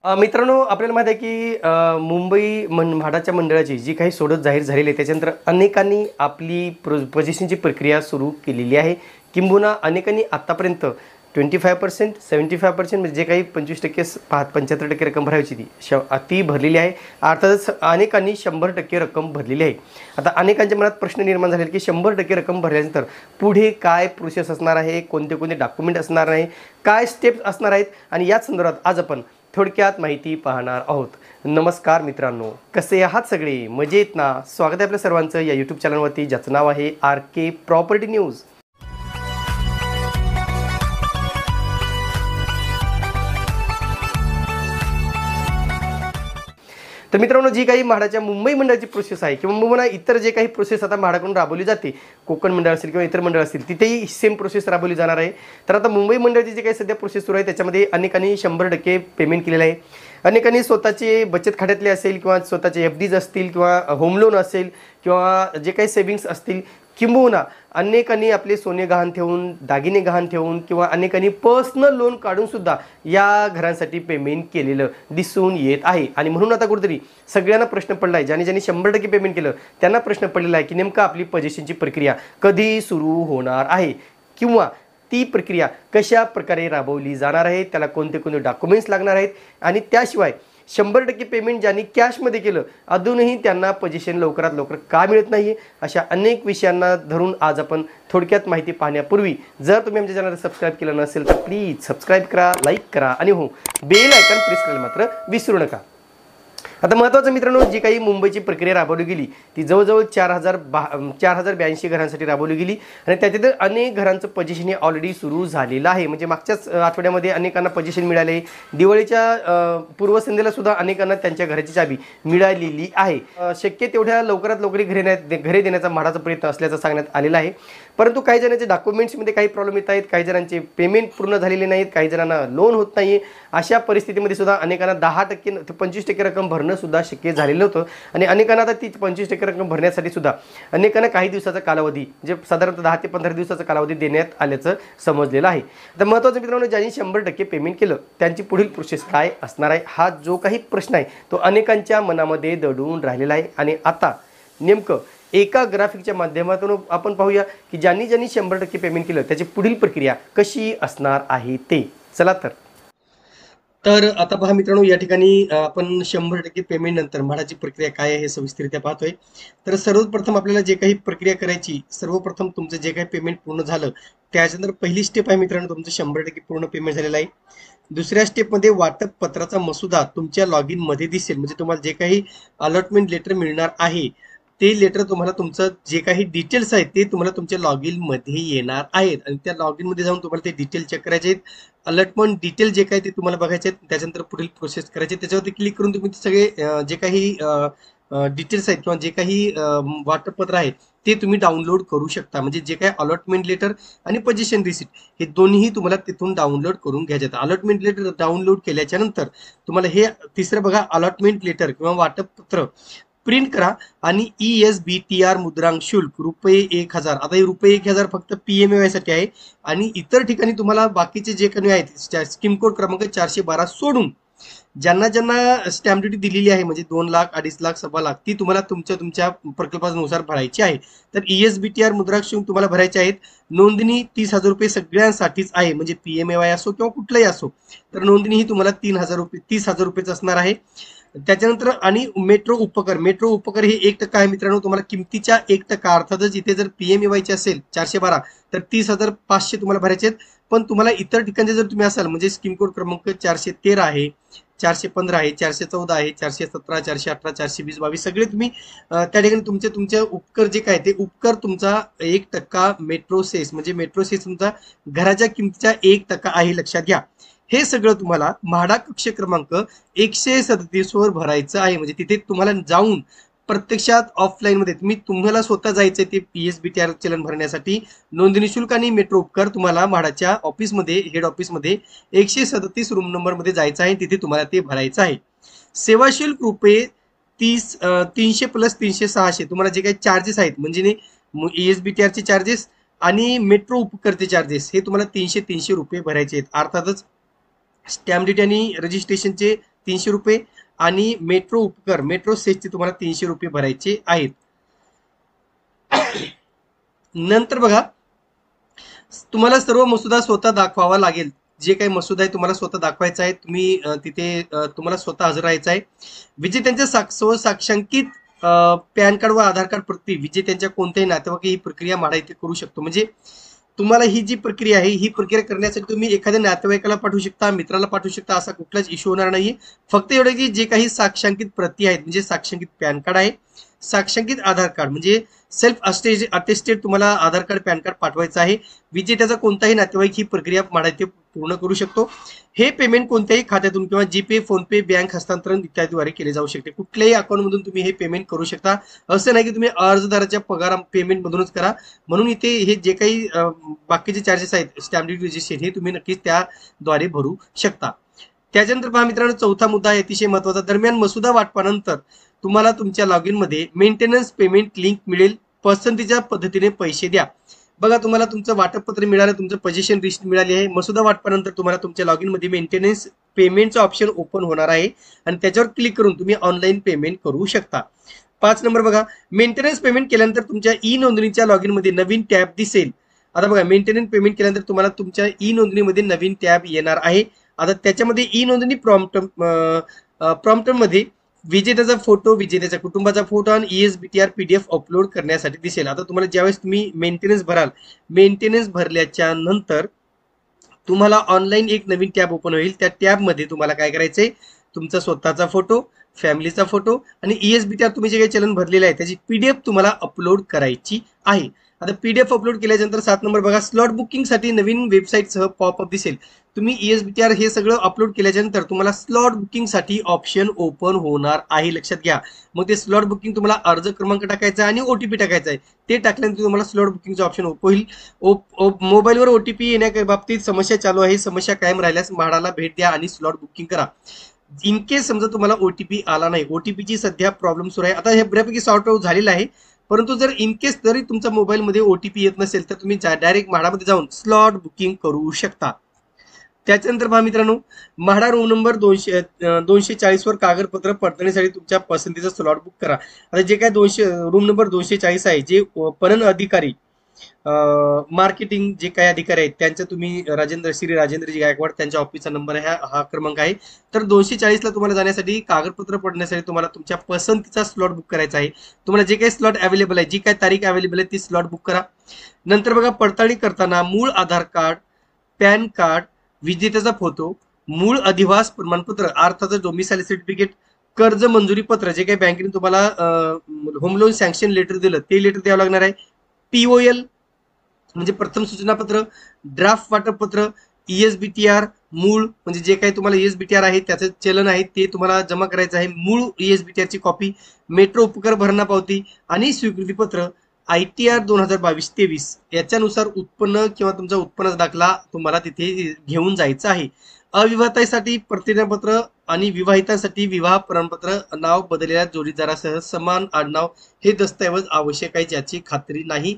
मित्रांनो, आपल्याला माहिती आहे की मुंबई म्हाडाच्या मंडळाची जी काही सोडत जाहीर झालेली आहे त्याच्यानंतर अनेकांनी आपली पोझिशनची प्रक्रिया सुरू केलेली आहे. किंबहुना अनेकांनी आत्तापर्यंत 25% 75% म्हणजे जे काही 25% 75% रक्कम भरायची ती भरलेली आहे. अर्थातच अनेकांनी 100% रक्कम भरलेली आहे. आता अनेकांच्या मनात प्रश्न निर्माण झालेला की 100% रक्कम भरल्यानंतर पुढे काय प्रोसेस असणार आहे, कोणते कोणते डॉक्युमेंट असणार आहे, काय स्टेप्स असणार आहेत आणि याच संदर्भात आज आपण थोडक्यात माहिती पाहणार आहोत. नमस्कार मित्रांनो, कसे आहात सगळे? मजेत ना? स्वागत आहे आपल्या सर्वांचं या यूट्यूब चॅनलवरती ज्याचं नाव आहे RK प्रॉपर्टी न्यूज. तर मित्रांनो, जी काही म्हाडाच्या मुंबई मंडळाची प्रोसेस आहे किंवा मुंबईला इतर जे काही प्रोसेस आता म्हाडाकडून राबवली जाते, कोकण मंडळ असेल किंवा इतर मंडळ असतील, तिथेही सेम प्रोसेस राबवली जाणार आहे. तर आता मुंबई मंडळाची जी काही सध्या प्रोसेस सुरू आहे त्याच्यामध्ये अनेकांनी 100% पेमेंट केलेलं आहे. अनेकांनी स्वतःचे बचत खात्यातले असेल किंवा स्वतःचे FDs असतील किंवा होम लोन असेल किंवा जे काही सेव्हिंग्स असतील, किंबहुना अनेकांनी आपले सोने गहाण ठेवून, दागिने गहाण ठेवून किंवा अनेकांनी पर्सनल लोन काढून सुद्धा या घरांसाठी पेमेंट केलेलं दिसून येत आहे. आणि म्हणून आता कुठेतरी सगळ्यांना प्रश्न पडला आहे, ज्यांनी 100% पेमेंट केलं त्यांना प्रश्न पडलेला आहे की नेमकं आपली पोझिशनची प्रक्रिया कधी सुरू होणार आहे किंवा ती प्रक्रिया कशा प्रकारे राबवली जाणार आहे, त्याला कोणते कोणते डॉक्युमेंट्स लागणार आहेत आणि त्याशिवाय 100% पेमेंट ज्यांनी कॅशमध्ये केलं अजूनही त्यांना पोझिशन लवकरात लवकर का मिळत नाही, अशा अनेक विषयांना धरून आज आपण थोडक्यात माहिती पाहण्यापूर्वी जर तुम्ही आमच्या चॅनलला सबस्क्राईब केलं नसेल तर प्लीज सबस्क्राईब करा, लाईक करा आणि हो, बेल आयकॉन प्रेस करायला मात्र विसरू नका. आता महत्त्वाचं मित्रांनो, जी काही मुंबईची प्रक्रिया राबवली गेली ती जवळजवळ 4082 घरांसाठी राबवली गेली आणि त्याच्यात अनेक घरांचं पोझिशन हे ऑलरेडी सुरू झालेलं आहे. म्हणजे मागच्याच आठवड्यामध्ये अनेकांना पोझिशन मिळाले. दिवाळीच्या पूर्वसंध्येला सुद्धा अनेकांना त्यांच्या घराची चाबी मिळालेली आहे. शक्य तेवढ्या लवकरात लवकर घरे देण्याचा म्हाडाचा प्रयत्न असल्याचं सांगण्यात आलेलं आहे. परंतु काही जणांचे डॉक्युमेंट्समध्ये काही प्रॉब्लेम येत आहेत, काही जणांचे पेमेंट पूर्ण झालेले नाहीत, काही जणांना लोन होत नाही. अशा परिस्थितीमध्ये सुद्धा अनेकांना 10% ते 25% रक्कम भरणं सुद्धा शक्य झालेलं होतं आणि अनेकांना आता ती 25% रक्कम भरण्यासाठी सुद्धा अनेकांना काही दिवसाचा कालावधी म्हणजे साधारणतः 10 ते 15 दिवसाचा कालावधी देण्यात आल्याचं समजलेलं आहे. तर महत्त्वाचं मित्रांनो, ज्यांनी 100% पेमेंट केलं त्यांची पुढील प्रोसेस काय असणार आहे, हा जो काही प्रश्न आहे तो अनेकांच्या मनामध्ये दडून राहिलेला आहे. आणि आता नेमकं एका ग्राफिकच्या माध्यमातून आपण पाहूया की ज्यांनी 100% पेमेंट केलं त्याची पुढील प्रक्रिया कशी असणार आहे ते. चला तर आता पहा मित्रांनो, या ठिकाणी आपण 100% पेमेंट नंतर म्हाडाची प्रक्रिया काय आहे हे सविस्तररित्या पाहतोय. तर सर्वप्रथम आपल्याला जे काही प्रक्रिया करायची, सर्वप्रथम तुमचं जे काही पेमेंट पूर्ण झालं त्याच्यानंतर पहिली स्टेप आहे मित्रांनो, तुमचं 100% पूर्ण पेमेंट झालेलं आहे. दुसऱ्या स्टेपमध्ये वाटप पत्राचा मसुदा तुमच्या लॉग मध्ये दिसेल. म्हणजे तुम्हाला जे काही अलॉटमेंट लेटर मिळणार आहे ते लेटर तुम्हाला तुमचं जे काही डिटेल्स आहेत ते तुम्हाला तुमच्या लॉग मध्ये येणार आहेत आणि त्या लॉग मध्ये जाऊन तुम्हाला ते डिटेल चेक करायचे आहेत. अलॉटमेंट डिटेल जे काही ते तुम्हाला बघायचे आहेत, त्याच्यानंतर पुढील प्रोसेस करायचे. त्याच्यावरती क्लिक करून तुम्ही सगळे जे काही डिटेल्स आहेत किंवा जे काही वाटपपत्र आहेत ते तुम्ही डाउनलोड करू शकता. म्हणजे जे काही अलॉटमेंट लेटर आणि पोझिशन रिसिप्ट हे दोन्ही तुम्हाला तिथून डाउनलोड करून घ्यायचे आहेत. अलॉटमेंट लेटर डाउनलोड केल्याच्या नंतर तुम्हाला हे तिसरं बघा, अलॉटमेंट लेटर किंवा वाटपपत्र प्रिंट करा आणि ESBTR मुद्रांक शुल्क ₹1000. आता हे ₹1000 फक्त PMAY साठी आहे आणि इतर ठिकाणी तुम्हाला बाकीचे जे काही आहेत स्कीम कोड क्रमांक 412 सोडून ज्यांना ज्यांना स्टॅम्प ड्युटी दिलेली आहे म्हणजे 2 लाख, 2.5 लाख, 1.25 लाख ती तुम्हाला तुमच्या प्रकल्पानुसार भरायची आहे. तर ESBTR मुद्रांक शुल्क तुम्हाला भरायचे आहेत. नोंदणी ₹30,000 सगळ्यांसाठीच आहे. म्हणजे PMAY असो किंवा कुठलाही असो, तर नोंदणी ही तुम्हाला ₹30,000 असणार आहे. त्याच्यानंतर आणि मेट्रो उपकर हे 1% आहे मित्रांनो. तुम्हाला किमतीच्या 1%, अर्थातच इथे जर PMAY चे असेल 412 तर 30,500 तुम्हाला भरायचे आहेत. पण तुम्हाला इतर ठिकाणी जर तुम्ही असाल म्हणजे स्कीम कोड क्रमांक 413 आहे, 415 आहे, 414 आहे, 417, 418, 420, 22 सगळे तुम्ही त्या ठिकाणी तुमचे उपकर जे काय ते उपकर तुमचा 1% मेट्रो सेस म्हणजे मेट्रो सेस तुमचा घराच्या किमतीच्या 1% आहे, लक्षात घ्या. हे सगळं तुम्हाला म्हाडा कक्ष क्रमांक 137 वर भरायचं आहे. म्हणजे तिथे तुम्हाला जाऊन प्रत्यक्षात ऑफलाईन मध्ये तुम्हाला स्वतः जायचं ते ESBTR चलन भरण्यासाठी. नोंदणी शुल्क आणि मेट्रो उपकर तुम्हाला म्हाडाच्या ऑफिसमध्ये, हेड ऑफिसमध्ये 137 रूम नंबर मध्ये जायचं आहे, तिथे तुम्हाला ते भरायचं आहे. सेवा शुल्क ₹300 प्लस 300 600 तुम्हाला जे काही चार्जेस आहेत म्हणजे ESBTR चे चार्जेस आणि मेट्रो उपकरचे चार्जेस हे तुम्हाला ₹300 भरायचे आहेत. अर्थातच स्टॅम्प ड्युटी आणि रजिस्ट्रेशनचे ₹300 आणि मेट्रो उपकर मेट्रो सेसचे तुम्हाला ₹300 भरायचे आहेत. नंतर बघा, तुम्हाला सर्व मसुदा स्वतः दाखवावा लागेल. जे काही मसुदा आहे तुम्हाला स्वतः दाखवायचा आहे. तुम्ही तिथे तुम्हाला स्वतः हजर राहायचं आहे. विजेत्यांच्या साक्षांकित पॅन कार्ड व आधार कार्ड प्रती विजेत्यांच्या कोणत्याही नातेवाईक ही प्रक्रिया म्हाडा इथे करू शकतो. म्हणजे तुम्हाला ही जी प्रक्रिया आहे ही प्रक्रिया करण्यासाठी तुम्ही एखाद्या नातेवाईकाला पाठवू शकता, मित्राला पाठवू शकता, असा कुठलाच इश्यू होणार नाही. फक्त एवढं की जे काही साक्षांकित प्रती आहेत म्हणजे साक्षांकित पॅन कार्ड आहे, साक्षांकित आधार कार्ड म्हणजे सेल्फ अटेस्टेड तुम्हाला आधार कार्ड पॅन कार्ड पाठवायचं आहे. विजेत्याचा कोणताही नातेवाईक ही प्रक्रिया म्हाडा इथे पूर्ण करू शकतो. हे पेमेंट कोणत्याही खात्यातून किंवा जीपे, फोनपे, बँक हस्तांतरण इत्यादीद्वारे केले जाऊ शकते. कुठल्याही अकाउंटमधून तुम्ही हे पेमेंट करू शकता. असं नाही की तुम्ही अर्जदाराच्या पगार पेमेंट मधूनच करा. म्हणून इथे हे जे काही बाकीचे चार्जेस आहेत स्टॅम्प ड्युटी रजिस्ट्रेशन हे तुम्ही नक्कीच त्याद्वारे भरू शकता. त्याच्यानंतर पहा मित्रांनो, चौथा मुद्दा आहे अतिशय महत्वाचा. दरम्यान मसुदा वाटपानंतर तुम्हाला तुमच्या लॉगिन मध्ये मेंटेनन्स पेमेंट लिंक मिळेल. पसंतीच्या पद्धतीने पैसे द्या. बघा, तुम्हाला तुमचं वाटपपत्र मिळालं, तुमचं पोझिशन लिस्ट मिळाली आहे. मसुदा वाटपानंतर तुम्हाला तुमच्या लॉगिन मध्ये मेंटेनन्स पेमेंटचं ऑप्शन ओपन होणार आहे आणि त्याच्यावर क्लिक करून तुम्ही ऑनलाईन पेमेंट करू शकता. 5 नंबर बघा, मेंटेनन्स पेमेंट केल्यानंतर तुमच्या ई नोंदणीच्या लॉगिन मध्ये नवीन टॅब दिसेल. आता बघा, मेंटेनन्स पेमेंट केल्यानंतर तुम्हाला तुमच्या ई नोंदणीमध्ये नवीन टॅब येणार आहे. आता त्याच्यामध्ये ई नोंदणी प्रॉम्प्ट मध्ये विजेत्याचा फोटो, विजेत्याच्या कुटुंबाचा फोटो आणि ESBTR PDF अपलोड करण्यासाठी दिसेल. आता तुम्हाला ज्यावेळेस तुम्ही मेंटेनन्स भराल, मेंटेनन्स भरल्याच्या नंतर तुम्हाला ऑनलाईन एक नवीन टॅब ओपन होईल. त्या टॅबमध्ये तुम्हाला काय करायचंय, तुमचा स्वतःचा फोटो, फॅमिलीचा फोटो आणि ESBTR तुम्ही जे काही चलन भरलेलं आहे त्याची PDF तुम्हाला अपलोड करायची आहे. आता PDF अपलोड केल्यानंतर 7 नंबर बघा, स्लॉट बुकिंग साठी नवीन वेबसाईटसह पॉपअप दिसेल. तुम्ही ESBTR हे सगळं अपलोड केल्यानंतर तुम्हाला स्लॉट बुकिंग साठी ऑप्शन ओपन होणार आहे, लक्षात घ्या. मग ते स्लॉट बुकिंग तुम्हाला अर्ज क्रमांक टाकायचा आणि OTP टाकायचा आहे. ते टाकल्यानंतर तुम्हाला स्लॉट बुकिंगचं ऑप्शन ओपन होईल. मोबाईलवर OTP येण्या बाबतीत समस्या चालू आहे. समस्या कायम राहिल्यास म्हाडाला भेट द्या आणि स्लॉट बुकिंग करा. इन केस समजा तुम्हाला OTP आला नाही, OTPची सध्या प्रॉब्लेम सुरू आहे. आता हे बऱ्यापैकी सॉर्ट आउट झालेलं आहे. परंतु जर इन केस जरी तुमच्या मोबाईलमध्ये OTP येत नसेल तर तुम्ही डायरेक्ट म्हाडामध्ये जाऊन स्लॉट बुकिंग करू शकता. त्याच्यानंतर पहा मित्रांनो, म्हाडा रूम नंबर 240 वर कागदपत्र पडताळणीसाठी तुमच्या पसंतीचा स्लॉट बुक करा. आता जे काय रूम नंबर 240 आहे, जे पणन अधिकारी मार्केटिंग जे काही अधिकारी आहेत त्यांच्या तुम्ही श्री राजेंद्रजी गायकवाड त्यांच्या ऑफिसचा नंबर आहे, हा क्रमांक आहे. तर 240 ला तुम्हाला जाण्यासाठी कागदपत्र पडण्यासाठी तुम्हाला तुमच्या पसंतीचा स्लॉट बुक करायचा आहे. तुम्हाला जे काही स्लॉट अवेलेबल आहे, जी काही तारीख अवेलेबल आहे ती स्लॉट बुक करा. नंतर बघा, पडताळणी करताना मूळ आधार कार्ड, पॅन कार्ड, विजेत्याचा फोटो, मूळ अधिवास प्रमाणपत्र अर्थात डोमिसाइल सर्टिफिकेट, कर्ज मंजुरी पत्र जे काही बँकेने तुम्हाला होम लोन सँक्शन लेटर दिलं ते लेटर द्यावं लागणार आहे. POL म्हणजे प्रथम सूचना पत्र, ड्राफ्ट वाटप पत्र, ESBTR मूळ म्हणजे जे काही तुम्हाला ESBTR आहे त्याचं चलन आहे ते तुम्हाला जमा करायचं आहे. मूळ ESBTR ची कॉपी, मेट्रो उपकर भरणा पावती आणि स्वीकृती पत्र, ITR 2022-23 याच्यानुसार उत्पन्न किंवा तुमचा उत्पन्नाचा दाखला तुम्हाला तिथे घेऊन जायचं आहे. अविवाहितांसाठी प्रतिज्ञापत्र आणि विवाहितांसाठी विवाह प्रमाणपत्र, नाव बदललेल्या जोडीदारासह समान आडनाव हे दस्तऐवज आवश्यक आहे, ज्याची खात्री नाही.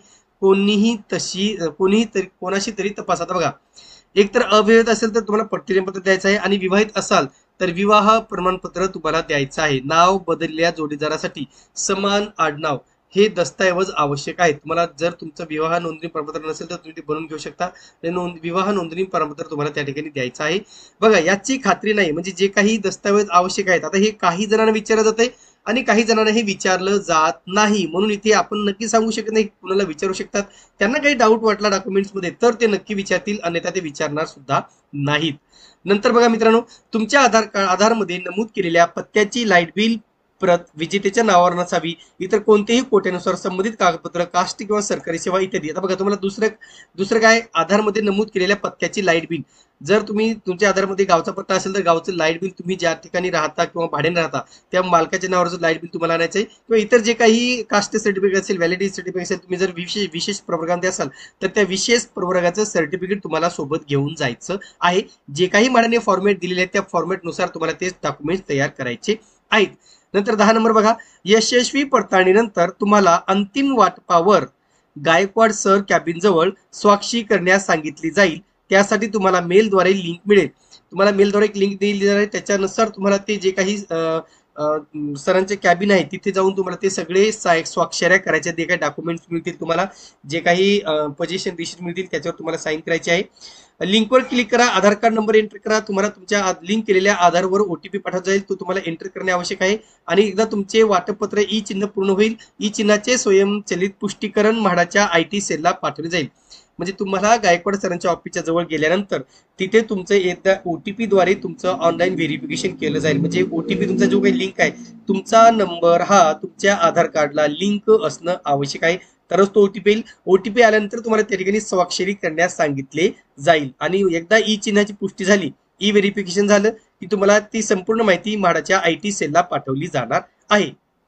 कोणाशी तरी तपास. आता बघा, एक तर अविवाहित असेल तर तुम्हाला प्रतिज्ञापत्र द्यायचं आहे आणि विवाहित असाल तर विवाह प्रमाणपत्र तुम्हाला द्यायचं आहे. नाव बदललेल्या जोडीदारासाठी समान आडनाव हे दस्तऐवज आवश्यक आहे. तुम्हाला जर तुमचं विवाह नोंदणी प्रमाणपत्र नसेल तर तुम्ही ते बनवून घेऊ शकता. विवाह नोंदणी प्रमाणपत्र तुम्हाला त्या ठिकाणी द्यायचं आहे. बघा, याची खात्री नाही म्हणजे जे काही दस्तऐवज आवश्यक आहेत, आता हे काही जणांना विचारलं जाते आणि काही जणांना हे विचारलं जात नाही. म्हणून इथे आपण नक्की सांगू शकत नाही. कुणाला विचारू शकतात, त्यांना काही डाऊट वाटला डॉक्युमेंट्स मध्ये तर ते नक्की विचारतील, अन्यथा ते विचारणार सुद्धा नाहीत. नंतर बघा मित्रांनो, तुमच्या आधारमध्ये नमूद केलेल्या पत्त्याची लाईट बिल प्रत विजेत्याच्या नावावर नसावी. इतर कोणतेही कोट्यानुसार संबंधित कागदपत्र, कास्ट किंवा सरकारी सेवा इत्यादी. आता बघा, तुम्हाला दुसरं काय, आधारमध्ये नमूद केलेल्या पत्त्याची लाईट बिल. जर तुम्ही तुमच्या आधारमध्ये गावचा पत्ता असेल तर गावचं लाईट बिल, तुम्ही ज्या ठिकाणी राहता किंवा भाड्याने राहता त्या मालकाच्या नावावरचं लाईट बिल तुम्हाला आणायचं आहे. किंवा इतर जे काही कास्ट सर्टिफिकेट असेल, व्हॅलिडिटी सर्टिफिकेट असेल, तुम्ही जर विशेष प्रवर्गामध्ये असाल तर त्या विशेष प्रवर्गाचं सर्टिफिकेट तुम्हाला सोबत घेऊन जायचं आहे. जे काही म्हाडाने फॉर्मॅट दिलेले आहेत त्या फॉर्मॅटनुसार तुम्हाला ते डॉक्युमेंट्स तयार करायचे आहेत. नंतर 10 नंबर बघा, यशस्वी पडताळणीनंतर तुम्हाला अंतिम वाटपावर गायकवाड सर कॅबिन जवळ स्वाक्षरी करण्यास सांगितली जाईल. त्यासाठी तुम्हाला मेलद्वारे लिंक मिळेल. तुम्हाला मेलद्वारे एक लिंक दिली जाणार आहे, त्याच्यानुसार तुम्हाला ते जे काही सरांचे कॅबिन आहे तिथे जाऊन तुम्हाला ते सगळे स्वाक्षऱ्या करायच्या, जे काही डॉक्युमेंट्स मिळतील तुम्हाला, जे काही पोझिशन रिसिट मिळतील त्याच्यावर तुम्हाला साईन करायची आहे. लिंकवर क्लिक करा, आधार कार्ड नंबर एंटर करा, तुम्हाला तुमच्या लिंक केलेल्या आधारवर ओटीपी पाठवला जाईल, तो तुम्हाला एंटर करणे आवश्यक आहे. आणि एकदा तुमचे वाटपपत्र ई चिन्ह पूर्ण होईल, ई चिन्हाचे स्वयंचलित पुष्टीकरण म्हाडाच्या IT सेलला पाठवले जाईल. म्हणजे तुम्हाला गायकवाड सरांच्या ऑफिसच्या जवळ गेल्यानंतर तिथे तुमचं एकदा OTP द्वारे तुमचं ऑनलाईन व्हेरिफिकेशन केलं जाईल. म्हणजे OTP तुमचा जो काही लिंक आहे, तुमचा नंबर हा तुमच्या आधार कार्डला लिंक असणं आवश्यक आहे, तरच तो OTP येईल. OTP आल्यानंतर तुम्हाला त्या ठिकाणी स्वाक्षरी करण्यास सांगितले जाईल. आणि एकदा ई चिन्हाची पुष्टी झाली, ई व्हेरिफिकेशन झालं की तुम्हाला ती संपूर्ण माहिती म्हाडाच्या IT सेलला पाठवली जाणार आहे.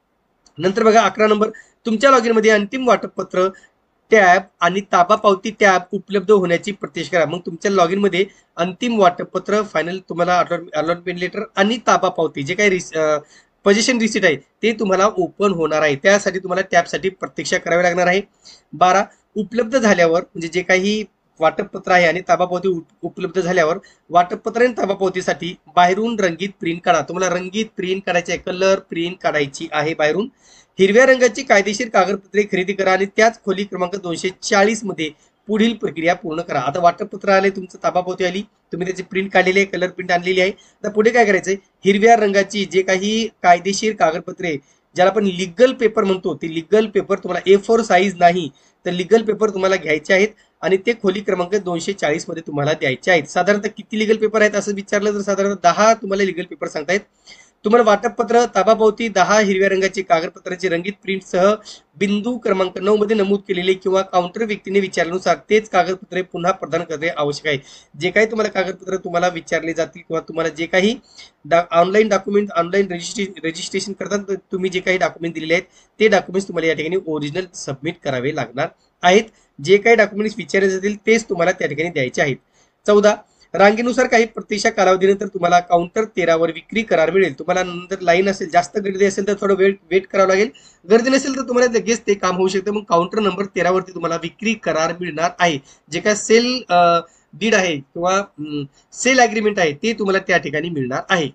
नंतर बघा 11 नंबर, तुमच्या लॉगिन मध्ये अंतिम वाटपपत्र टॅब आणि ताबा पावती टॅब उपलब्ध होण्याची प्रतीक्षा करा. मग तुमच्या लॉगिन मध्ये अंतिम वाटपपत्र, फायनल तुम्हाला अलॉटमेंट लेटर आणि ताबा पावती जे काही पोझिशन रिसिट आहे ते तुम्हाला ओपन होणार आहे. त्यासाठी तुम्हाला टॅबसाठी प्रतीक्षा करावी लागणार आहे. 12, उपलब्ध झाल्यावर म्हणजे जे काही वाटपपत्र आहे आणि ताबापावती उपलब्ध झाल्यावर वाटपपत्र आणि ताबापावतीसाठी बाहेरून रंगीत प्रिंट काढा. तुम्हाला रंगीत प्रिंट काढायची आहे, कलर प्रिंट काढायची आहे बाहेरून. हिरव्या रंगाची कायदेशीर कागदपत्रे खरेदी करा आणि त्याच खोली क्रमांक 240 मध्ये पुढील प्रक्रिया पूर्ण करा. आता वाटपपत्र आले, तुमचं ताबापावती आली, तुम्ही त्याची प्रिंट काढलेली आहे, कलर प्रिंट आणलेली आहे. आता पुढे काय करायचंय, हिरव्या रंगाची जे काही कायदेशीर कागदपत्रे ज्याला आपण लिगल पेपर म्हणतो, ते लिगल पेपर तुम्हाला A4 साईज नाही तर लिगल पेपर तुम्हाला घ्यायचे आहेत आणि ते खोली क्रमांक 240 मध्ये तुम्हाला द्यायचे आहेत. साधारणतः किती लिगल पेपर आहेत असं विचारलं तर साधारणतः 10 तुम्हाला लिगल पेपर सांगतायत. तुम्हाला वाटपपत्र, ताबापावती, 10 हिरव्या रंगाची कागदपत्राची रंगीत प्रिंट सह बिंदू क्रमांक 9 मध्ये नमूद केलेले किंवा काउंटर व्यक्तीने विचारल्यानुसार तेच कागदपत्रे पुन्हा प्रदान करणे आवश्यक आहे. जे काही तुम्हाला कागदपत्र तुम्हाला विचारले जातील किंवा तुम्हाला जे काही ऑनलाईन डॉक्युमेंट, ऑनलाईन रजिस्ट्रेशन करताना तुम्ही जे काही डॉक्युमेंट दिलेले आहेत ते डॉक्युमेंट्स तुम्हाला या ठिकाणी ओरिजिनल सबमिट करावे लागणार आहेत. जे काही डॉक्युमेंट्स विचारले जातील तेच तुम्हाला त्या ठिकाणी द्यायचे आहेत. 14, रांगेनुसार काही प्रतीक्षा कालावधीनंतर तुम्हाला काउंटर 13 वर विक्री करार मिळेल. तुम्हाला नंतर लाईन असेल, जास्त गर्दी असेल तर थोडं वेट करावं लागेल, गर्दी नसेल तर तुम्हाला लगेच ते काम होऊ शकतं. मग काउंटर नंबर 13 वरती तुम्हाला विक्री करार मिळणार आहे. जे काय सेल डीड आहे किंवा सेल अग्रीमेंट आहे ते तुम्हाला त्या ठिकाणी मिळणार आहे.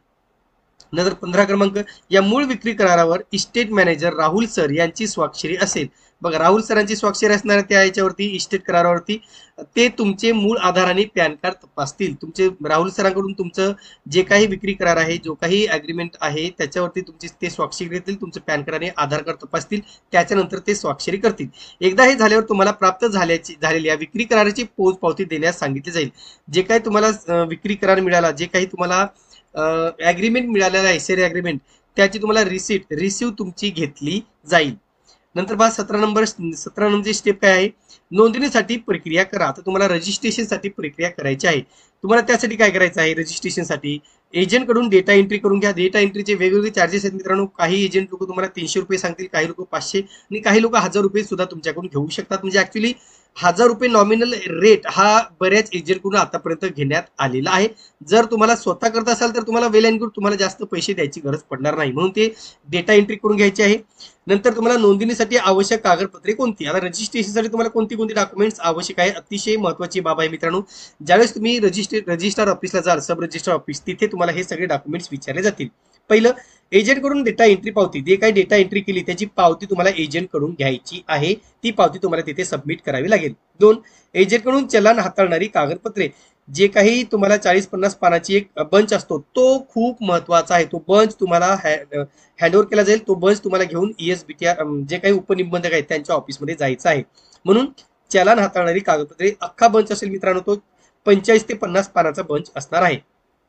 नंतर 15 क्रमांक, या मूळ विक्री करारावर इस्टेट मॅनेजर राहुल सर यांची स्वाक्षरी असेल. बघा, राहुल सरांची स्वाक्षरी असणार त्या याच्यावरती, इस्टेट करारावरती. ते तुमचे मूळ आधार आणि पॅन कार्ड तपासतील. तुमचे राहुल सरांकडून तुमचं जे काही विक्री करार आहे, जो काही अग्रीमेंट आहे त्याच्यावरती तुमची ते स्वाक्षरी घेतील, तुमचं पॅन कार्ड आणि आधार कार्ड तपासतील, त्याच्यानंतर ते स्वाक्षरी करतील. एकदा हे झाल्यावर तुम्हाला प्राप्त झालेल्या विक्री कराराची पोच पावती देण्यास सांगितले जाईल. जे काही तुम्हाला विक्री करार मिळाला, जे काही तुम्हाला अग्रीमेंट मिळालेला आहे, सेल अग्रीमेंट, त्याची तुम्हाला रिसिव्ह तुमची घेतली जाईल. नंतर पहा 17 नंबर स्टेप काय आहे, नोंदणीसाठी प्रक्रिया करा. आता तुम्हाला रजिस्ट्रेशनसाठी प्रक्रिया करायची आहे. तुम्हाला त्यासाठी काय करायचं आहे, रजिस्ट्रेशनसाठी एजंट कडून डेटा एंट्री करून घ्या. डेटा एंट्रीचे वेगवेगळे चार्जेस आहेत मित्रांनो. काही एजंट लोक तुम्हाला 300 रुपये सांगतील, काही लोक 500 आणि काही लोक 1000 रुपये सुद्धा तुमच्याकडून घेऊ शकतात. म्हणजे ऍक्च्युली 1000 रुपये नॉमिनल रेट हा बऱ्याच एजंटकडून आतापर्यंत घेण्यात आलेला आहे. जर तुम्हाला स्वतः करत असाल तर तुम्हाला वेल अँड गुड, तुम्हाला जास्त पैसे द्यायची गरज पडणार नाही, म्हणून ते डेटा एंट्री करून घ्यायची आहे. नंतर तुम्हाला नोंदणीसाठी आवश्यक कागदपत्रे कोणती, आता रजिस्ट्रेशनसाठी तुम्हाला कोणती डॉक्युमेंट्स आवश्यक आहे, अतिशय महत्वाची बाब आहे मित्रांनो. ज्यावेळेस तुम्ही रजिस्ट्रार ऑफिसला जाल, सब रजिस्ट्रार ऑफिस, तिथे तुम्हाला हे सगळे डॉक्युमेंट्स विचारले जातील. पहिलं, एजंट कडून डेटा एंट्री पावती. जे काही डेटा एंट्री केली त्याची पावती तुम्हाला एजंट कडून घ्यायची आहे. ती पावती तुम्हाला तिथे सबमिट करावी लागेल. 2, एजंट कडून चलन हाताळणारी कागदपत्रे. जे काही तुम्हाला 40-50 पानाची एक बंच असतो, तो खूप महत्वाचा आहे. तो बंच तुम्हाला हँडओव्हर केला जाईल. तो बंच तुम्हाला घेऊन ESBTR जे काही उपनिबंधक आहेत त्यांच्या ऑफिसमध्ये जायचं आहे. म्हणून चलन हाताळणारी कागदपत्रे अख्खा बंच असेल मित्रांनो, तो 45 ते 50 पानाचा बंच असणार आहे.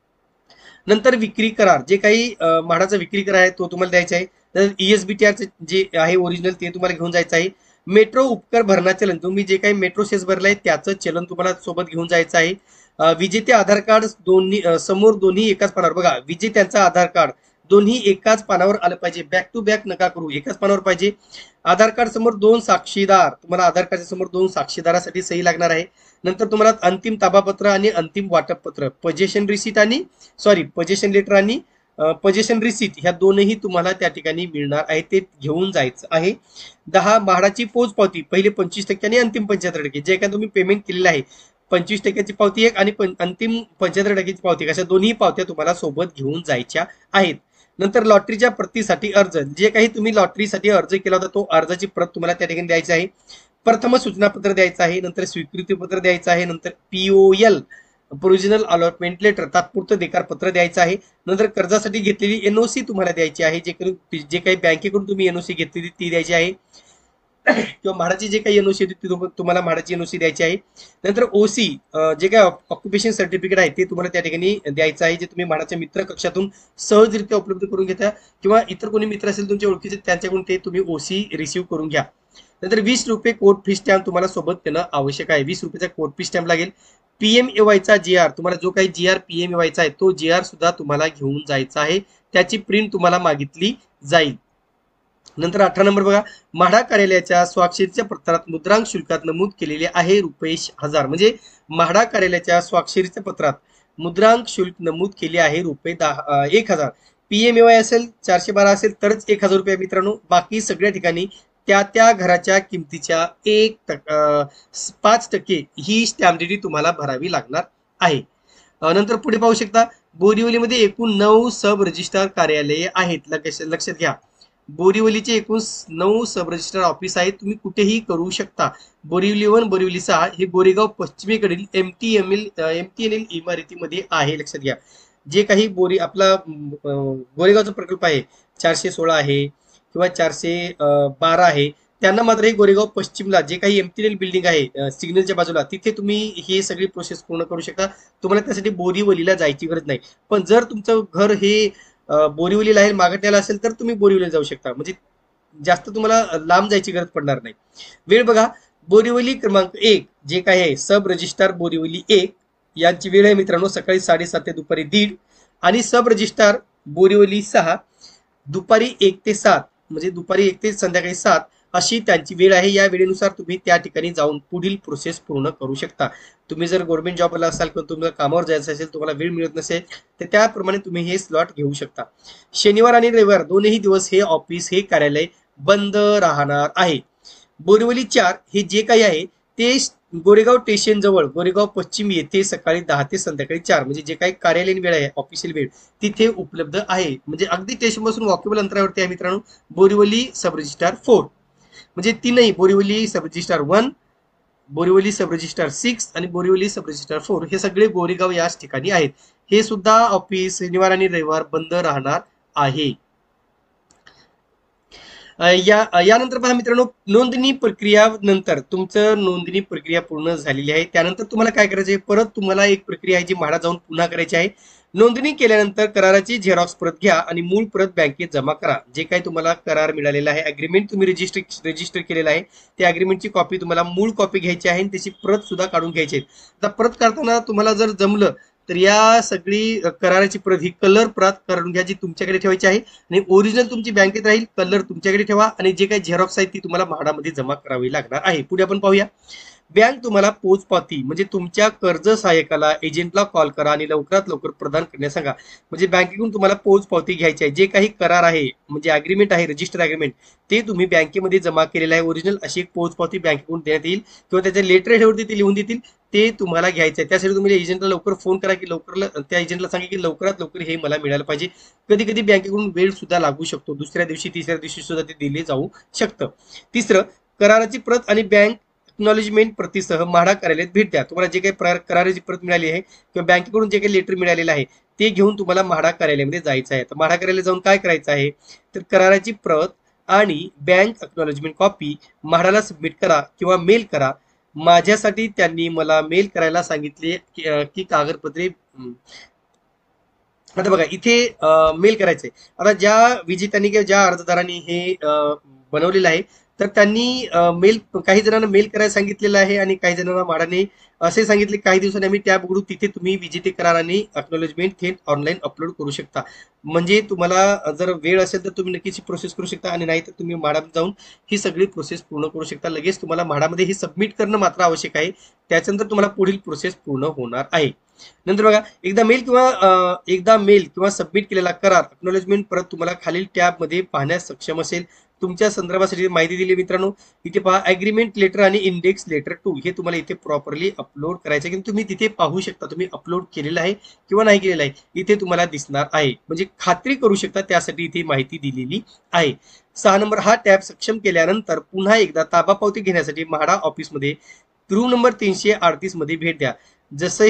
नंतर विक्री करार, जे काही म्हाडाचा विक्री करार आहे तो तुम्हाला द्यायचा आहे. तर ESBTR जे आहे ओरिजिनल ते तुम्हाला घेऊन जायचं आहे. मेट्रो उपकर भरणा चलन, तुम्ही जे काही मेट्रो सेस भरलाय त्याचं चलन तुम्हाला सोबत घेऊन जायचं आहे. विजेते आधार कार्ड समोर दोन्ही एकाच पानावर. बघा, विजेत्यांचं आधार कार्ड दोन्ही एकाच पानावर आलं पाहिजे, बॅक टू बॅक नका करू, एकाच पानावर पाहिजे. आधार कार्ड समोर 2 साक्षीदार, तुम्हाला आधार कार्डच्या समोर 2 साक्षीदारासाठी सही लागणार आहे. नंतर तुम्हाला अंतिम ताबापत्र आणि अंतिम वाटपपत्र, पोझिशन लेटर आणि पोझिशन रिसिट ह्या दोनही तुम्हाला त्या ठिकाणी मिळणार आहे, ते घेऊन जायचं आहे. 10, म्हाडाची पोच पावती, पहिले 25% आणि अंतिम 75%. जे काय तुम्ही पेमेंट केलेलं आहे 25% पावती एक आणि अंतिम 75% पावती एक, अशा दोन्ही पावत्या तुम्हाला सोबत घेऊन जायच्या आहेत. नंतर लॉटरीच्या प्रतीसाठी अर्ज, जे काही तुम्ही लॉटरीसाठी अर्ज केला होता तो अर्जाची प्रत तुम्हाला त्या ठिकाणी द्यायची आहे. प्रथम सूचनापत्र द्यायचं आहे, नंतर स्वीकृती पत्र द्यायचं आहे, नंतर POL प्रोव्हिजनल अलॉटमेंट लेटर तात्पुरतं देकार पत्र द्यायचं आहे. नंतर कर्जासाठी घेतलेली NOC तुम्हाला द्यायची आहे, जे काही बँकेकडून तुम्ही NOC घेतलेली ती द्यायची आहे किंवा म्हाडाची जे काही NOC होती ती तुम्हाला म्हाडाची NOC द्यायची आहे. नंतर OC जे काही ऑक्युपेशन सर्टिफिकेट आहे ते तुम्हाला त्या ठिकाणी द्यायचं आहे, जे तुम्ही म्हाडाच्या मित्र कक्षातून सहजरित्या उपलब्ध करून घेता किंवा इतर कोणी मित्र असेल तुमच्या ओळखीचे त्यांच्याकडून ते तुम्ही OC रिसीव्ह करून घ्या. नंतर 20 रुपये कोर्ट फी स्टॅम्प तुम्हाला सोबत देणं आवश्यक आहे. 20 रुपयाचा कोर्ट फी स्टॅम्प लागेल. PMAY चा GR, तुम्हाला जो काही GR PMAY चा आहे तो GR सुद्धा तुम्हाला घेऊन जायचा आहे, त्याची प्रिंट तुम्हाला मागितली जाईल. नंतर 18 नंबर बघा, म्हाडा कार्यालयाच्या स्वाक्षरीच्या पत्रात मुद्रांक शुल्कात नमूद केलेले आहे ₹1000, म्हणजे म्हाडा कार्यालयाच्या स्वाक्षरीच्या पत्रात मुद्रांक शुल्क नमूद केले आहे ₹1000. PMAY असेल 412 असेल तरच ₹1000 मित्रांनो. बाकी सगळ्या ठिकाणी त्या घराच्या किमतीच्या 5% ही स्टॅम्प ड्युटी तुम्हाला भरावी लागणार आहे. नंतर पुढे पाहू शकता, बोरिवलीमध्ये एकूण 9 सब रजिस्ट्रार कार्यालये आहेत. लक्षात घ्या, बोरिवलीचे एकूण 9 सब रजिस्ट्रार ऑफिस आहेत. तुम्ही कुठेही करू शकता. बोरिवली 1, बोरिवली 6 हे गोरेगाव पश्चिमेकडील MTNL इमारतीमध्ये आहे. लक्षात घ्या, जे काही आपला गोरेगावचा प्रकल्प आहे 416 आहे किंवा 412 आहे, त्यांना मात्र हे गोरेगाव पश्चिमला जे काही MTNL बिल्डिंग आहे सिग्नलच्या बाजूला, तिथे तुम्ही हे सगळी प्रोसेस पूर्ण करू शकता. तुम्हाला त्यासाठी बोरिवलीला जायची गरज नाही. पण जर तुमचं घर हे बोरिवलीला आहे, मागण्याला असेल तर तुम्ही बोरिवलीला जाऊ शकता, म्हणजे जास्त तुम्हाला लांब जायची गरज पडणार नाही. वेळ बघा, बोरिवली क्रमांक 1 जे काय आहे सब रजिस्ट्रार बोरिवली 1 यांची वेळ आहे मित्रांनो सकाळी 7:30 ते दुपारी 1:30, आणि सब रजिस्ट्रार बोरिवली 6 दुपारी 1 ते 7, म्हणजे दुपारी 1 ते संध्याकाळी 7 अशी त्यांची वेळ आहे. या वेळेनुसार तुम्ही त्या ठिकाणी जाऊन पुढील प्रोसेस पूर्ण करू शकता. तुम्ही जर गव्हर्नमेंट जॉबला असाल किंवा तुम्हाला कामावर जायचं असेल, तुम्हाला वेळ मिळत नसेल तर त्याप्रमाणे तुम्ही हे स्लॉट घेऊ शकता. शनिवार आणि रविवार दोन्ही दिवस हे ऑफिस हे कार्यालय बंद राहणार आहे. बोरिवली 4 हे जे काही आहे ते गोरेगाव स्टेशन जवळ गोरेगाव पश्चिम येथे सकाळी 10 ते संध्याकाळी 4, म्हणजे जे काही कार्यालयीन वेळ आहे ऑफिशियल वेळ तिथे उपलब्ध आहे, म्हणजे अगदी स्टेशन पासून वॉकेबल अंतरावरती आहे मित्रांनो. बोरिवली सब रजिस्ट्रार 4 म्हणजे तीनही, Borivali sub registrar 1, Borivali sub registrar 6 आणि बोरिवली सब रजिस्ट्रार 4 हे सगळे गोरेगाव याच ठिकाणी आहेत. हे सुद्धा ऑफिस शनिवार आणि रविवार बंद राहणार आहे. यानंतर पहा मित्रांनो, नोंदणी प्रक्रिया नंतर तुमचं नोंदणी प्रक्रिया पूर्ण झालेली आहे. त्यानंतर तुम्हाला काय करायचं आहे, परत तुम्हाला एक प्रक्रिया आहे जी म्हाडा जाऊन पुन्हा करायची आहे. नोंदणी केल्यानंतर कराराची झेरॉक्स प्रत घ्या आणि मूळ प्रत बँकेत जमा करा. जे काही तुम्हाला करार मिळालेला आहे, अग्रीमेंट तुम्ही रजिस्टर केलेला आहे, त्या अग्रीमेंटची कॉपी तुम्हाला मूळ कॉपी घ्यायची आहे आणि त्याची प्रत सुद्धा काढून घ्यायची आहे. आता प्रत काढताना तुम्हाला जर जमलं तर या सगळी कराराची प्रत ही कलर प्रत करून घ्या, जी तुमच्याकडे ठेवायची आहे, आणि ओरिजिनल तुमची बँकेत राहील, कलर तुमच्याकडे ठेवा, आणि जे काही झेरॉक्स आहे ती तुम्हाला म्हाडामध्ये जमा करावी लागणार आहे. पुढे आपण पाहूया, बँक तुम्हाला पोचपावती म्हणजे तुमच्या कर्ज सहाय्यकाला एजंटला कॉल करा आणि लवकरात लवकर प्रदान करण्यास सांगा. म्हणजे बँकेकडून तुम्हाला पोचपावती घ्यायची आहे. जे काही करार आहे म्हणजे अग्रीमेंट आहे, रजिस्टर अग्रीमेंट, ते तुम्ही बँकेमध्ये जमा केलेलं आहे ओरिजिनल, अशी एक पोचपावती बँकेकडून देण्यात येईल किंवा त्याच्या लेटर हेडवरती ते लिहून देतील, ते तुम्हाला घ्यायचं आहे. त्यासाठी तुम्ही एजंटला लवकर फोन करा की लवकर त्या एजंटला सांगा की लवकरात लवकर हे मला मिळालं पाहिजे. कधी कधी बँकेकडून वेळ सुद्धा लागू शकतो, दुसऱ्या दिवशी तिसऱ्या दिवशी सुद्धा ते दिले जाऊ शकतं. तिसरं, कराराची प्रत आणि बँक एक्नॉलेजमेंट प्रतीसह म्हाडा कार्यालयात भेट द्या. तुम्हाला जे काही कराराची प्रत मिळाली आहे किंवा बँकेकडून जे काही लेटर मिळालेलं आहे ते घेऊन तुम्हाला म्हाडा कार्यालयामध्ये जायचं आहे. तर म्हाडा कार्यालयात जाऊन काय करायचं आहे, तर कराराची प्रत आणि बँक एक्नॉलेजमेंट कॉपी म्हाडाला सबमिट करा किंवा मेल करा. माझ्यासाठी त्यांनी मला मेल करायला सांगितले की कागदपत्रे, आता बघा इथे मेल करायचंय. आता ज्या विजेत्यांनी किंवा ज्या अर्जदारांनी हे बनवलेलं आहे तर त्यांनी मेल, काही जणांना मेल करायला सांगितलेलं आहे आणि काही जणांना म्हाडाने असे सांगितले काही दिवसांनी आम्ही टॅब उघडू, तिथे तुम्ही विजेते करार आणि अक्नॉलेजमेंट थेट ऑनलाईन अपलोड करू शकता. म्हणजे तुम्हाला जर वेळ असेल तर तुम्ही नक्कीच प्रोसेस करू शकता, आणि नाही तर तुम्ही म्हाडात जाऊन ही सगळी प्रोसेस पूर्ण करू शकता. लगेच तुम्हाला म्हाडामध्ये ही सबमिट करणं मात्र आवश्यक आहे, त्याच्यानंतर तुम्हाला पुढील प्रोसेस पूर्ण होणार आहे. नंतर बघा, एकदा मेल किंवा सबमिट केलेला करार अक्नॉलेजमेंट परत तुम्हाला खालील टॅब मध्ये पाहण्यास सक्षम असेल. तुमच्या संदर्भासाठी माहिती दिली मित्रांनो. इथे पहा ॲग्रीमेंट लेटर आणि इंडेक्स लेटर 2 हे तुम्हाला इथे प्रॉपरली अपलोड करायचं आहे. तुम्ही तिथे पाहू शकता तुम्ही अपलोड केलेलं आहे किंवा नाही केलेलं आहे, इथे तुम्हाला दिसणार आहे. म्हणजे खात्री करू शकता त्यासाठी इथे माहिती दिलेली आहे. 6 नंबर हा टॅब सक्षम केल्यानंतर पुन्हा एकदा ताबा पावती घेण्यासाठी म्हाडा ऑफिसमध्ये गृह नंबर 338 मध्ये भेट द्या. जसं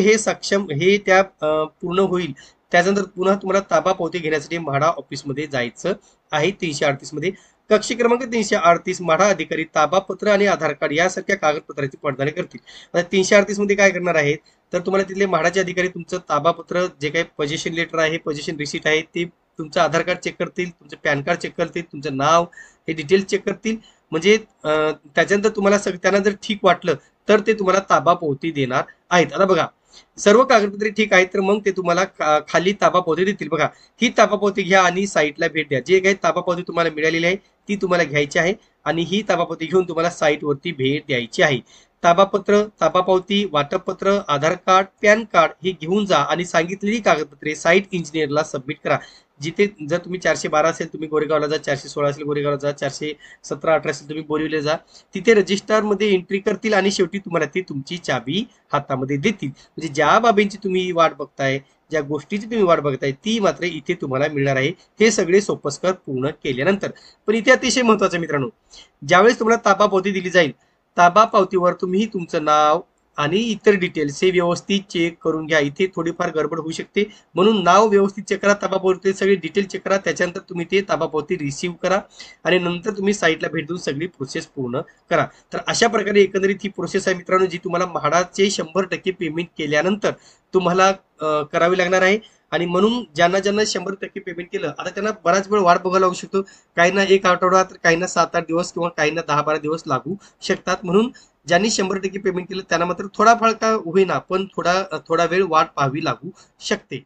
हे टॅब पूर्ण होईल त्याच्यानंतर पुन्हा तुम्हाला ताबा पावती घेण्यासाठी म्हाडा ऑफिसमध्ये जायचं आहे. 338 मध्ये कक्ष क्रमांक 338 म्हाडा अधिकारी ताबापत्र आणि आधार कार्ड यासारख्या कागदपत्राची पडताळणी करतील. आता 338 मध्ये काय करणार आहेत तर तुम्हाला तिथले म्हाडाचे अधिकारी तुमचं ताबापत्र जे काही पोझिशन लेटर आहे पोझिशन रिसीट आहे ते तुमचं आधार कार्ड चेक करतील, तुमचं पॅन कार्ड चेक करतील, तुमचं नाव हे डिटेल्स चेक करतील. म्हणजे त्याच्यानंतर तुम्हाला त्यांना जर ठीक वाटलं तर ते तुम्हाला ताबा पावती देणार आहेत. आता बघा सर्व कागदपत्रे ठीक आहेत तर मग ते तुम्हाला खाली ताबा पावती देतील. बघा ही ताबा पावती घ्या आणि साईटला भेट द्या. जे काही ताबा पावती तुम्हाला मिळालेली आहे ती तुम्हाला घ्यायची आहे आणि ही ताबा पावती घेऊन तुम्हाला साईटवरती भेट द्यायची आहे. ताबापत्र, ताबा पावती, वाटपपत्र, आधार कार्ड, पॅन कार्ड हे घेऊन जा आणि सांगितलेली कागदपत्रे साईट इंजिनियरला सबमिट करा. जिथे जर तुम्ही 412 असेल तुम्ही गोरेगावला जा, 416 असेल गोरेगावला जा, 417-18 असेल तुम्ही बोरिवलीला जा. तिथे रजिस्टरमध्ये एंट्री करतील आणि शेवटी तुम्हाला ती तुमची चाबी हातामध्ये देतील. म्हणजे ज्या बाबींची तुम्ही वाट बघताय, ज्या गोष्टीची तुम्ही वाट बघताय ती मात्र इथे तुम्हाला मिळणार आहे. हे सगळे सोपस्कर पूर्ण केल्यानंतर. पण इथे अतिशय महत्वाचं मित्रांनो, ज्यावेळेस तुम्हाला ताबा पावती दिली जाईल ताबा पावतीवर तुम्ही तुमचं नाव आणि इतर डिटेल्स हे व्यवस्थित चेक करून घ्या. इथे थोडीफार गडबड होऊ शकते म्हणून नाव व्यवस्थित चेक करा, ताबा पावती सगळे डिटेल चेक करा, त्याच्यानंतर तुम्ही ते ताबा पावती रिसीव्ह करा आणि नंतर तुम्ही साईटला भेट देऊन सगळी प्रोसेस पूर्ण करा. तर अशा प्रकारे एकंदरीत ही प्रोसेस आहे मित्रांनो जी तुम्हाला म्हाडाचे 100% पेमेंट केल्यानंतर तुम्हाला करावी लागणार आहे. आणि म्हणून ज्यांना 100% पेमेंट केलं आता त्यांना बराच वेळ वाट बघायला लागू शकतो. काहींना 1 आठवडा तर काहींना 7-8 दिवस किंवा काहींना 10-12 दिवस लागू शकतात. म्हणून ज्यांनी 100% पेमेंट केलं त्यांना मात्र थोडाफार का होईना पण थोडा वेळ वाट पाहावी लागू शकते.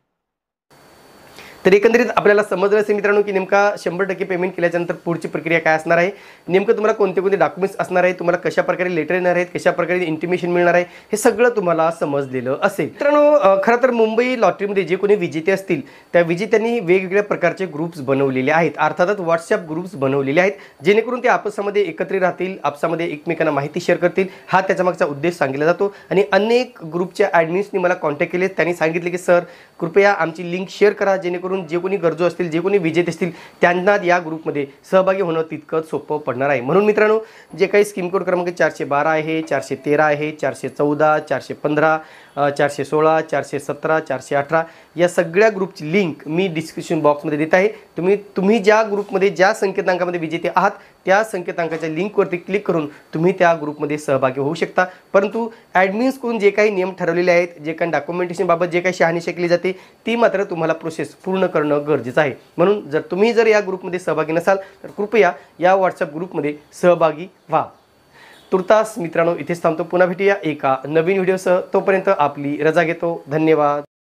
तर एकंदरीत आपल्याला समजलं असेल मित्रांनो की नेमका 100% पेमेंट केल्यानंतर पुढची प्रक्रिया काय असणार आहे, नेमकं तुम्हाला कोणते कोणते डॉक्युमेंट्स असणार आहे, तुम्हाला कशा प्रकारे लेटर येणार आहेत, कशा प्रकारे इंटिमेशन मिळणार आहे, हे सगळं तुम्हाला समजलेलं असेल. मित्रांनो खरं तर मुंबई लॉटरीमध्ये जे कोणी विजेते असतील त्या विजेत्यांनी वेगवेगळ्या प्रकारचे ग्रुप्स बनवलेले आहेत. अर्थातच व्हॉट्सअप ग्रुप्स बनवलेले आहेत जेणेकरून ते आपसामध्ये एकत्रित राहतील, आपसामध्ये एकमेकांना माहिती शेअर करतील. हा त्याचा मागचा उद्देश सांगितला जातो. आणि अनेक ग्रुपच्या ॲडमिन्सनी मला कॉन्टॅक्ट केले. त्यांनी सांगितले की सर कृपया आमची लिंक शेअर करा जेणेकरून जे कोणी गरजू असतील जे कोणी विजेते असतील त्यांना या ग्रुपमध्ये सहभागी होणं तितकंच सोपं पडणार आहे. म्हणून मित्रांनो जे काही स्कीम कोड क्रमांक 412 आहे, 413 आहे, 414, 415, 416, 417, 418 या सगळ्या ग्रुपची लिंक मी डिस्क्रिप्शन बॉक्समध्ये देत आहे. तुम्ही ज्या ग्रुपमध्ये ज्या संकेतांकामध्ये विजेते आहात त्या संकेतांकाच्या लिंकवरती क्लिक करून तुम्ही त्या ग्रुपमध्ये सहभागी होऊ शकता. परंतु ॲडमिन्सकडून जे काही नियम ठरवलेले आहेत, जे काही डॉक्युमेंटेशनबाबत जे काही शहानिशा केली जाते ती मात्र तुम्हाला प्रोसेस पूर्ण करणं गरजेचं आहे. म्हणून तुम्ही जर या ग्रुपमध्ये सहभागी नसाल तर कृपया या व्हॉट्सअप ग्रुपमध्ये सहभागी व्हा. तुर्तास मित्रांनो इथेच थांबतो. पुन्हा भेटूया एका नवीन व्हिडिओसह. तोपर्यंत आपली रजा घेतो. धन्यवाद.